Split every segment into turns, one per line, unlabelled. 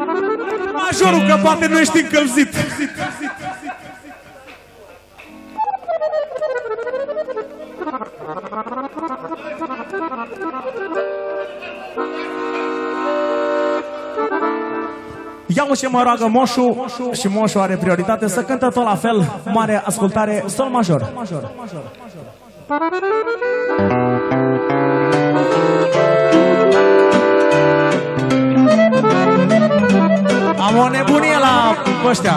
Majorul, că poate nu ești încălzit. Ia-o ce mă roagă moșul și moșul are prioritate să cântă tot la fel, mare ascultare, sol major. Am o nebunie la ăștia.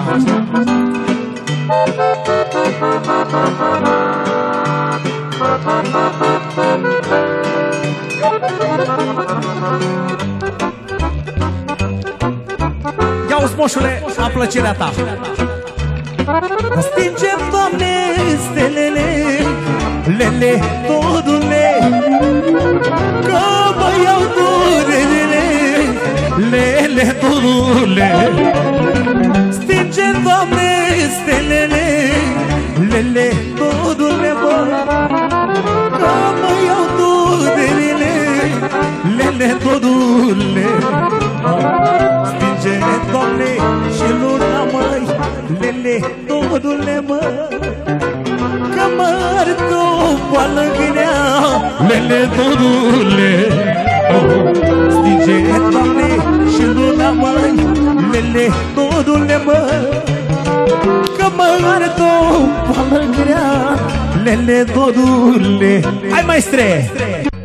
Ia-uzi, moșule, la plăcerea ta. Stingem, Doamne, stelele, lele, todule, că mă iau durerele, lele, todule. Stingem, Doamne, stelele, lele, todule, bă, că mă iau durerele, lele, todule. Stinge, Doamne, și luna, măi, lele, todule, mă, că mă-arde o boală grea, lele, todule. Stinge, Doamne, și luna, măi, lele, todule, mă, că mă-arde o boală grea, lele, todule. Hai, maestre!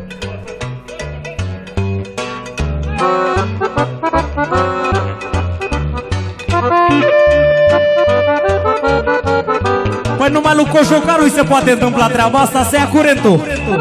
Păi numai lui Cojocarul se poate întâmpla treaba asta, să ia curentul.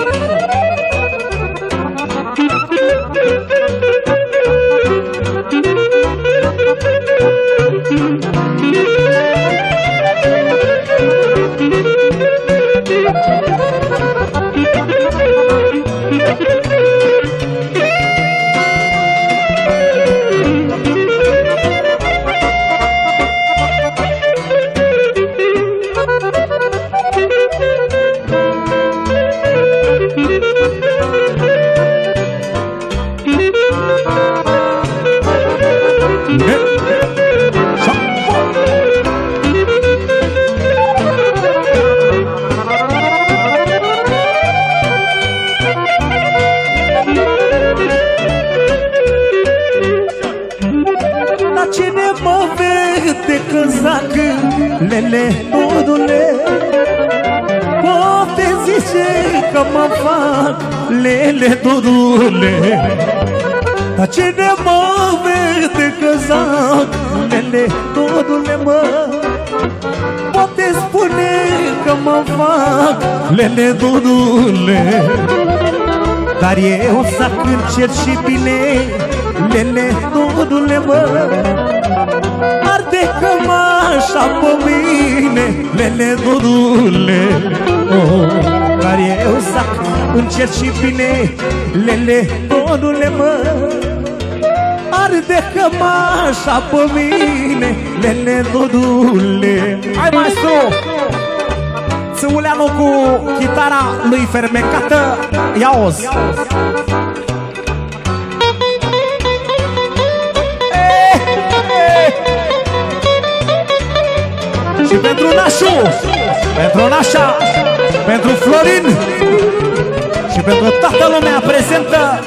Lele, todule, poate zice că mă fac, lele, todule. Dar cine mă vede că zac, lele, todule, mă, poate spune că mă fac, lele, todule. Dar eu să încerc și bine, lele, todule, mă, arde cămașa pe mine, lele, todule. Dar eu zac, încerc și bine, lele, todule, mă, arde cămașa pe mine, lele, todule. Hai, maestru! Țâuleanu cu chitara lui fermecată, ia-ozi! Și pentru Nașu, pentru Nașa, pentru Florin și pentru toată lumea prezentă.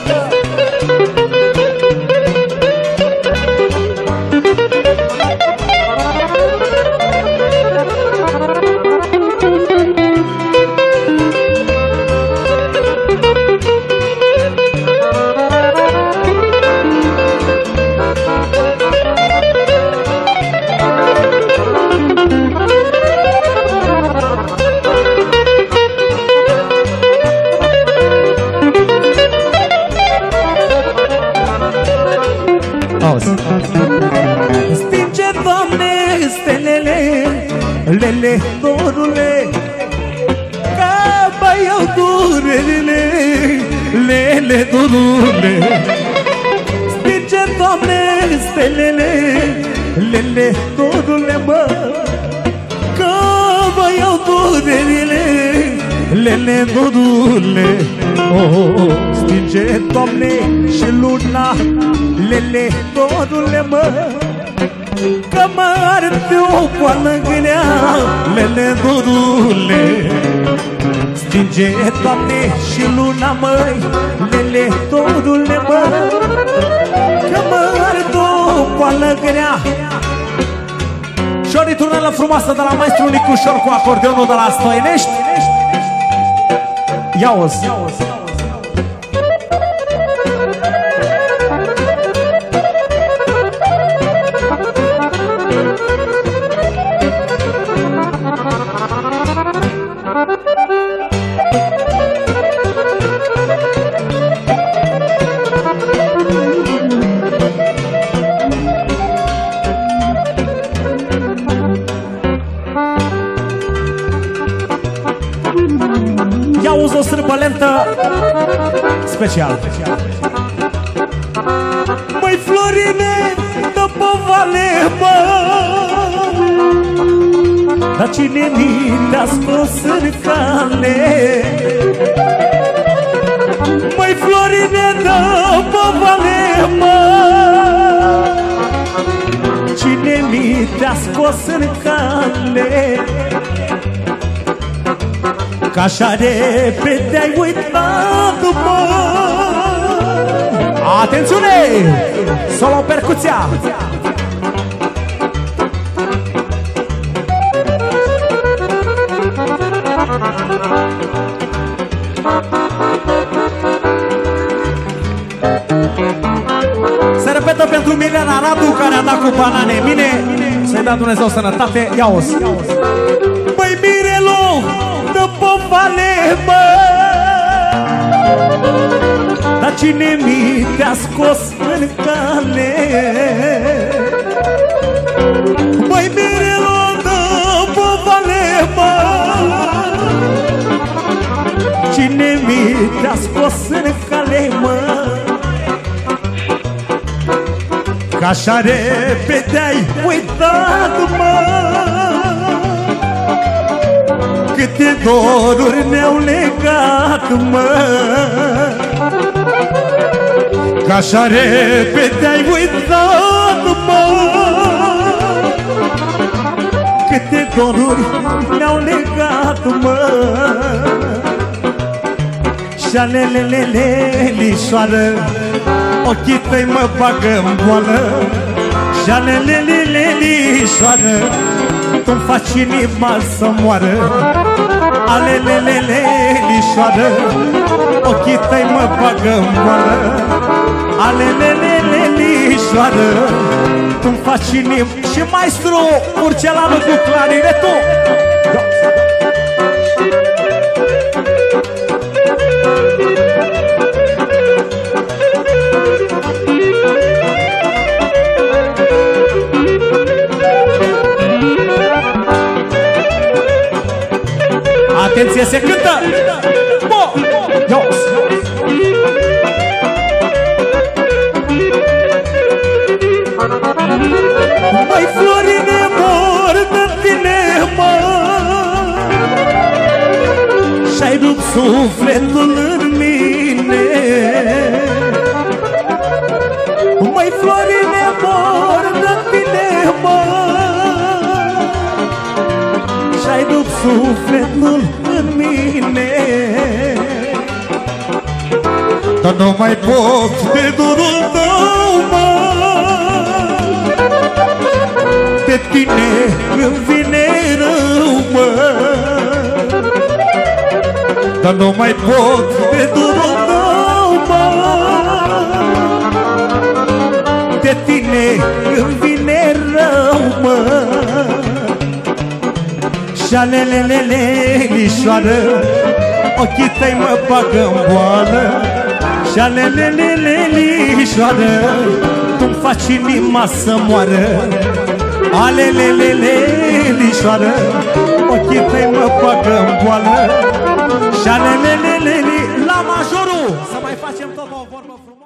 Stinge, Doamne, stelele, lele, todule, că mă iau durerele, lele, todule. Stinge, Doamne, stelele, lele, todule, mă, că mă iau durerele, lele, todule. Stinge, Doamne, și luna, lele, dorule, mă, că mă arde o boală grea, lele, dorule. Stinge, Doamne, și luna, măi, lele, dorule, mă, că mă arde o boală grea. Și o returnelă frumoasă de la maestru Nicușor cu acordeonul de la Stoinești. Ia-o-ți! Ia-uzi o sârbă lentă special. Măi, Florine, dă pe vale, mă, dar cine mi te-a scos în cale? Măi, Florine, dă pe vale, mă, cine mi te-a scos în cale? Că așa repede ai uitat, mă. Atențiune! Solo percuția! Se repetă pentru Milena Radu, care a dat cu banane. Bine, să-i dea Dumnezeu sănătate. Ia-o-ți! Băi, Mirelo, dă pe vale, mă, dar cine mi te-a scos în cale? Băi, Mirelo, dă pe vale, mă, cine mi te-a scos în cale, mă? Că așa repede ai uitat, mă, câte doruri ne-au legat, mă. Că așa repede ai uitat, mă, câte doruri ne-au legat, mă. Și alelelelelișoară, ochii tăi mă bagă-n boală. Și alelelelelișoară, tu-mi faci inima să moară. Alelelelelișoară, ochii tăi mă bagă-n boală. Alelelelelișoară, tu-mi faci inima. Și maestru Urcelanu cu clarinetul. Atenție, se cântă! Bo! Ios! Măi, Florine, mor de tine, mă, și-ai rupt sufletul în mine. Măi, Florine, mor de tine, mă, și-ai rupt sufletul în mine. Dar nu mai pot de dorul tău, mă, de tine îmi vine rău, mă. Dar nu mai pot de dorul tău, mă, de tine îmi vine rău, mă. Și alelelelelișoară, ochii tăi mă bagă-n boală. Și alelelelelișoară, tu-mi faci inima să moară. Alelelelelișoară, ochii tăi mă bagă-n boală. Și aleleleleli, la majorul, să mai facem tot o vorbă frumoasă.